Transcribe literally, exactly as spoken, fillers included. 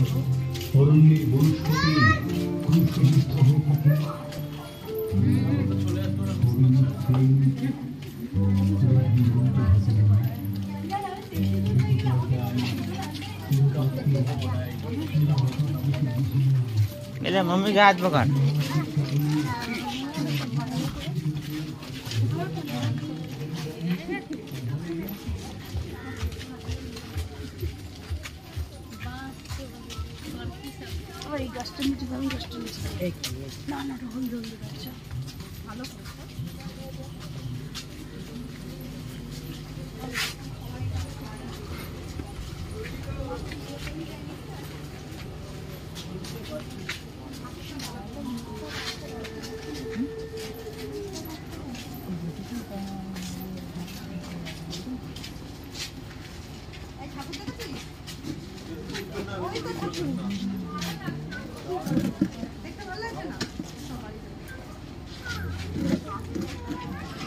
অরণ্যের বনস্পতি ক্রুশবিদ্ধ হয়ে থাকে। मेरा मम्मी का हाथ पकड़ এই গাছটা নিচে যাবেন, গাছটা নিচে না না রোল রোল গাছটা ভালো দেখতে ভালো লাগছে না।